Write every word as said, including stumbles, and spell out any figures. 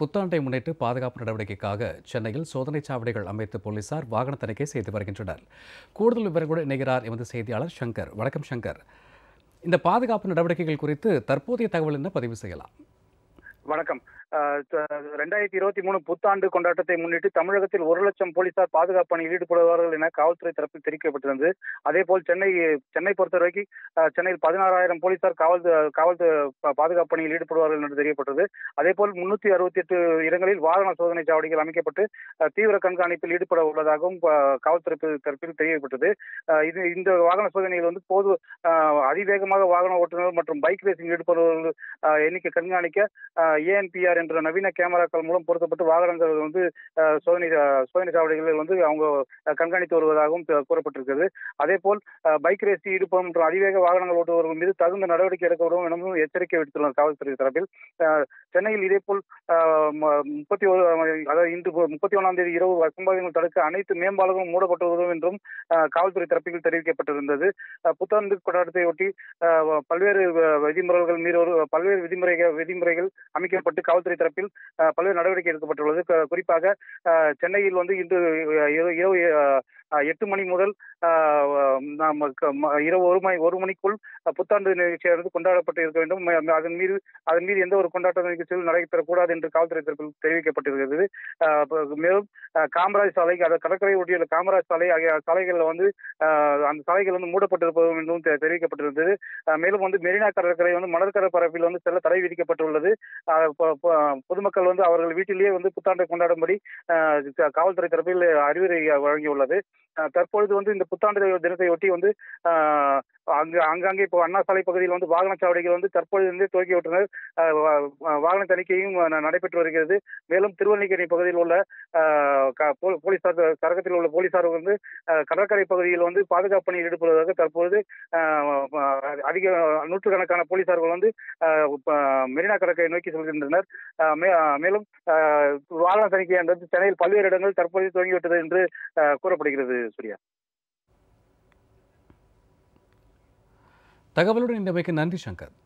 புத்தாண்டை முன்னிட்டு பாதுகாப்பு நடவடிக்கைக்காக சென்னையில் சோதனைச் சாவடிகள் அமைத்து போலீசார் வாகன தணிக்கை செய்து வருகின்றனர். கூடுதல் விவரங்களுடன் இணைகிறார் எமது செய்தியாளர் சங்கர். வணக்கம் சங்கர். இந்த பாதுகாப்பு நடவடிக்கைகள் குறித்து தற்போதைய தகவல் என்ன பதிவு செய்யலாம்? வணக்கம். ரெண்டாயிரத்தி இருபத்தி மூணு புத்தாண்டு கொண்டாட்டத்தை முன்னிட்டு தமிழகத்தில் ஒரு லட்சம் போலீசார் பாதுகாப்பு பணியில் ஈடுபடுவார்கள் என காவல்துறை தரப்பில் தெரிவிக்கப்பட்டிருந்தது. அதே போல் சென்னை சென்னை பொறுத்தவரைக்கும் சென்னையில் பதினாறாயிரம் போலீசார் காவல் காவல் பாதுகாப்பு பணியில் ஈடுபடுவார்கள் என்று தெரியப்பட்டது. அதே போல் முன்னூத்தி அறுபத்தி எட்டு இடங்களில் வாகன சோதனை சாவடிகள் அமைக்கப்பட்டு தீவிர கண்காணிப்பில் ஈடுபட உள்ளதாகவும் காவல்துறை தரப்பில் தெரியப்பட்டது. இது இந்த வாகன சோதனையில் வந்து போது அதிவேகமாக வாகன ஓட்டுநர்கள் மற்றும் பைக் ரேசிங் ஈடுபடுபவர்கள் எண்ணிக்கை கண்காணிக்க ஏஎன்பிஆர் என்ற நவீன கேமராக்கள் மூலம் பொருத்தப்பட்டு வாகனங்கள் வந்து சோதனை சோதனை சாவடிகளில் வந்து அவங்க கண்காணித்து வருவதாகவும் கூறப்பட்டிருக்கிறது. அதே போல் பைக் ரேஸ் ஈடுபடும் மற்றும் அதிவேக வாகனங்கள் ஓட்டுபவர்கள் மீது தகுந்த நடவடிக்கை எடுக்கப்படும் எனவும் எச்சரிக்கை விடுத்துள்ளனர் காவல்துறை தரப்பில். சென்னையில் இதே போல் முப்பத்தி ஒரு அதாவது இன்று முப்பத்தி ஒன்றாம் தேதி இரவு அசம்பாவிதங்கள் தடுக்க அனைத்து மேம்பாலங்களும் மூடப்பட்டுள்ளதும் என்றும் காவல்துறை தரப்பில் தெரிவிக்கப்பட்டிருந்தது. புத்தாண்டு கொண்டாட்டத்தை ஒட்டி பல்வேறு விதிமுறைகள் மீது பல்வேறு விதிமுறைகள் விதிமுறைகள் அமைக்கப்பட்டு காவல்துறை தரப்பில் பல்வேறு நடவடிக்கை எடுக்கப்பட்டுள்ளது. குறிப்பாக சென்னையில் வந்து இன்று இரவு எட்டு மணி முதல் இரவு ஒரு மணி ஒரு மணிக்குள் புத்தாண்டு நிகழ்ச்சியானது கொண்டாடப்பட்டு இருக்க வேண்டும். அதன் மீது அதன் மீது எந்த ஒரு கொண்டாட்ட நிகழ்ச்சியில் நடைபெறக்கூடாது என்று காவல்துறை தரப்பில் தெரிவிக்கப்பட்டிருக்கிறது. மேலும் காமராஜ் சாலை, கடற்கரை ஒட்டியுள்ள காமராஜ் சாலை ஆகிய சாலைகளில் வந்து அந்த சாலைகள் வந்து மூடப்பட்டிருப்பதும் என்றும் தெரிவிக்கப்பட்டிருந்தது. மேலும் வந்து மெரினா கடற்கரை வந்து மணற்கரை பரப்பில் வந்து செல்ல தடை விதிக்கப்பட்டுள்ளது. பொதுமக்கள் வந்து அவர்கள் வீட்டிலேயே வந்து புத்தாண்டை கொண்டாடும்படி காவல்துறை தரப்பில் அறிவுரை வழங்கியுள்ளது. தற்பொழுது வந்து இந்த புத்தாண்டு தினத்தை ஒட்டி வந்து அங்கு அங்கங்கே இப்போ அண்ணா சாலை பகுதியில் வந்து வாகன சாவடிகள் வந்து தற்பொழுது வந்து துவக்கிவிட்டனர். வாகன தணிக்கையும் நடைபெற்று வருகிறது. மேலும் திருவல்லிக்கேணி பகுதியில் உள்ள போலீசார் சரகத்தில் உள்ள போலீசார் வந்து கடற்கரை பகுதியில் வந்து பாதுகாப்பு பணியில் ஈடுபடுவதாக தற்பொழுது அதிக நூற்றுக்கணக்கான போலீசார்கள் வந்து மெரினா கடற்கரை நோக்கி செல்கின்றனர். மேலும் வாகன தணிக்கை சென்னையில் பல்வேறு இடங்கள் தற்போது துவங்கிவிட்டது என்று கூறப்படுகிறது. சூர்யா, தகவலுடன் இன்றைக்கு நன்றி சங்கர்.